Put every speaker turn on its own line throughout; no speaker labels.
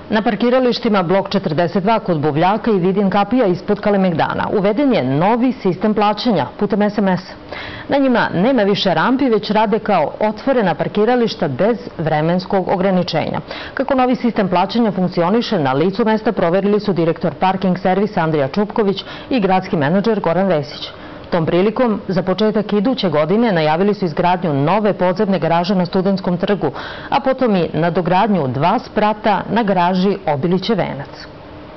Na parkiralištima blok 42 kod Buvljaka i Vidin kapija ispod Kalemegdana uveden je novi sistem plaćanja putem SMS. Na njima nema više rampi, već rade kao otvorena parkirališta bez vremenskog ograničenja. Kako novi sistem plaćanja funkcioniše na licu mesta, proverili su direktor parking servisa Andrija Čupković i gradski menadžer Goran Vesić. Tom prilikom, za početak iduće godine najavili su izgradnju nove podzemne garaže na Studentskom trgu, a potom i nadogradnju 2 sprata na garaži Obilićev venac.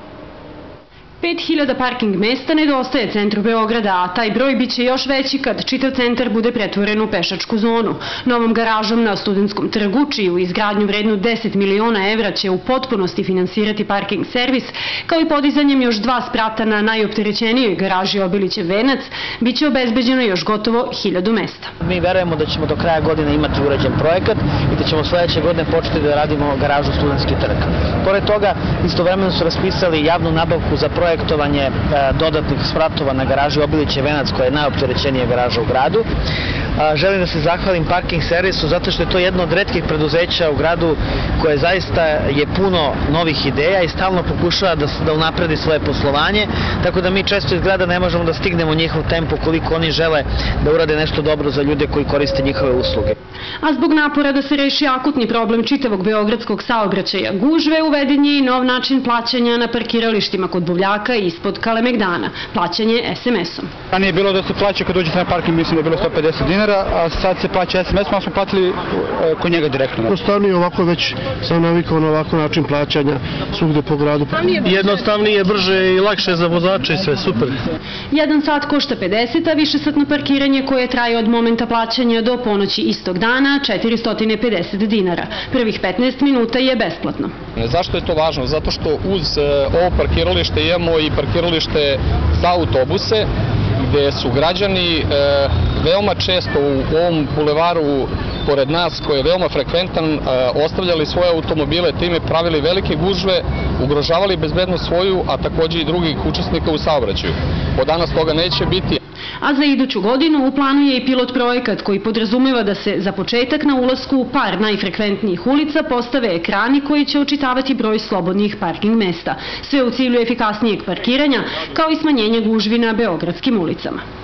5000 parking mesta nedostaje centru Beograda, a taj broj biće još veći kad čitav centar bude pretvoren u pešačku zonu. Novom garažom na Studentskom trgu, čiju izgradnju vrednu 10 miliona evra će u potpunosti finansirati parking servis, kao i podizanjem još 2 sprata na najopterećenijoj garaži Obilićev venac, biće obezbeđeno još gotovo 1000 mesta.
Mi verujemo da ćemo do kraja godine imati urađen projekat i da ćemo sledeće godine početi da radimo garažu Studentski trg. Pored toga, istovremeno su raspisali javnu nabavku za projektovanje dodatnih spratova na garaži Obilićev venac, koja je najopterećenija garaža u gradu. Želim da se zahvalim parking servisu zato što je to jedno od retkih preduzeća u gradu koje zaista je puno novih ideja i stalno pokušava da unapredi svoje poslovanje, tako da mi često iz grada ne možemo da stignemo njihov tempo koliko oni žele da urade nešto dobro za ljude koji koriste njihove usluge.
A zbog napora da se reši akutni problem čitavog beogradskog saobraćaja gužve, uveden je i nov način plaćanja na parkiralištima kod Buvljaka i ispod Kalemegdana, plaćanje SMS-om.
Ranije je bilo da se plaća kad dođete na parking, mislim da je bilo 150 dinara, a sad se plaća SMS-om, a smo platili kod njega direktno.
Jednostavnije ovako, već sam navikao na ovako način plaćanja svugde po gradu.
Jednostavnije, brže i lakše za vozače i sve, super.
1 sat košta 50, a višesatno parkiranje koje traje od momenta plaćanja do ponoći istog dana 450 dinara. Prvih 15 minuta je besplatno.
Zašto je to važno? Zato što uz ovo parkiralište imamo i parkiralište za autobuse, gde su građani veoma često u ovom bulevaru pored nas, koji je veoma frekventan, ostavljali svoje automobile, time pravili velike gužve, ugrožavali bezbednost svoju, a takođe i drugih učesnika u saobraćaju. Od danas toga neće biti.
A za iduću godinu u planu je i pilot projekat koji podrazumeva da se za početak na ulasku u par najfrekventnijih ulica postave ekrani koji će očitavati broj slobodnih parking mesta. Sve u cilju efikasnijeg parkiranja, kao i smanjenja gužvi na beogradskim ulicama.